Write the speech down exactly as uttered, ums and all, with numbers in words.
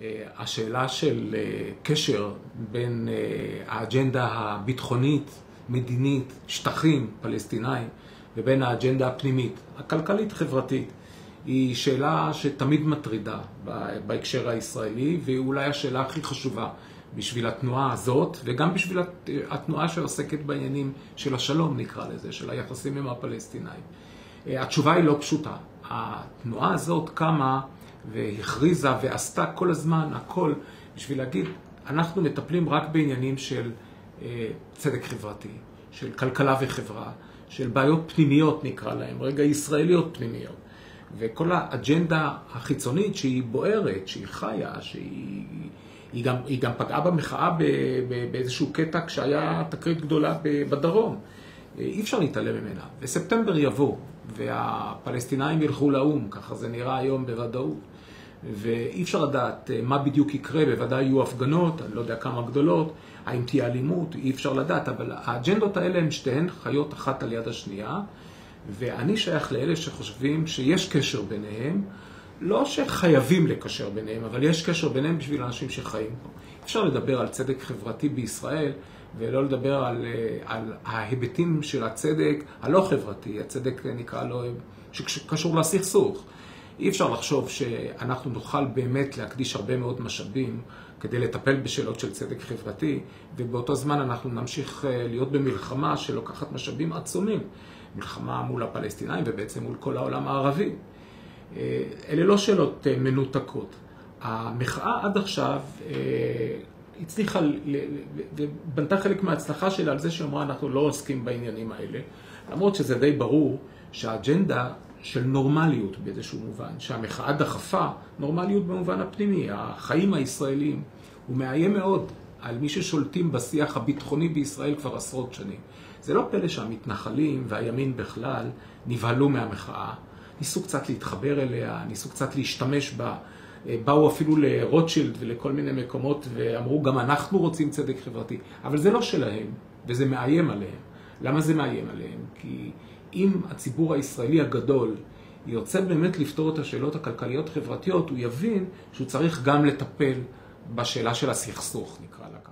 השאלה של קשר בין האג'נדה הביטחונית, מדינית, שטחים, פלסטינאים, ובין האג'נדה הפנימית, הכלכלית-חברתית, היא שאלה שתמיד מטרידה בהקשר הישראלי, והיא אולי השאלה הכי חשובה בשביל התנועה הזאת, וגם בשביל התנועה שעוסקת בעניינים של השלום, נקרא לזה, של היחסים עם הפלסטינאים. התשובה היא לא פשוטה. התנועה הזאת קמה והכריזה ועשתה כל הזמן הכל בשביל להגיד, אנחנו מטפלים רק בעניינים של צדק חברתי, של כלכלה וחברה, של בעיות פנימיות נקרא להם, רגע ישראליות פנימיות. וכל האג'נדה החיצונית שהיא בוערת, שהיא חיה, שהיא היא גם, היא גם פגעה במחאה באיזשהו קטע כשהיה תקרית גדולה בדרום. אי אפשר להתעלם ממנה. וספטמבר יבוא, והפלסטינאים ילכו לאום, ככה זה נראה היום בוודאות. ואי אפשר לדעת מה בדיוק יקרה, בוודאי יהיו הפגנות, אני לא יודע כמה גדולות, האם תהיה אלימות, אי אפשר לדעת, אבל האג'נדות האלה הן שתיהן חיות אחת על יד השנייה, ואני שייך לאלה שחושבים שיש קשר ביניהם, לא שחייבים לקשר ביניהם, אבל יש קשר ביניהם בשביל אנשים שחיים פה. אפשר לדבר על צדק חברתי בישראל, ולא לדבר על, על ההיבטים של הצדק הלא חברתי, הצדק נקרא לו, שקשור לסכסוך. אי אפשר לחשוב שאנחנו נוכל באמת להקדיש הרבה מאוד משאבים כדי לטפל בשאלות של צדק חברתי, ובאותו זמן אנחנו נמשיך להיות במלחמה שלוקחת משאבים עצומים. מלחמה מול הפלסטינאים ובעצם מול כל העולם הערבי. אלה לא שאלות מנותקות. המחאה עד עכשיו הצליחה ובנתה חלק מההצלחה שלה על זה שאמרה אנחנו לא עוסקים בעניינים האלה, למרות שזה די ברור שהאג'נדה של נורמליות באיזשהו מובן, שהמחאה דחפה נורמליות במובן הפנימי, החיים הישראלים, הוא מאיים מאוד על מי ששולטים בשיח הביטחוני בישראל כבר עשרות שנים. זה לא פלא שהמתנחלים והימין בכלל נבהלו מהמחאה, ניסו קצת להתחבר אליה, ניסו קצת להשתמש בה, באו אפילו לרוטשילד ולכל מיני מקומות ואמרו גם אנחנו רוצים צדק חברתי, אבל זה לא שלהם וזה מאיים עליהם. למה זה מאיים עליהם? כי אם הציבור הישראלי הגדול ירצה באמת לפתור את השאלות הכלכליות חברתיות, הוא יבין שהוא צריך גם לטפל בשאלה של הסכסוך, נקרא לה.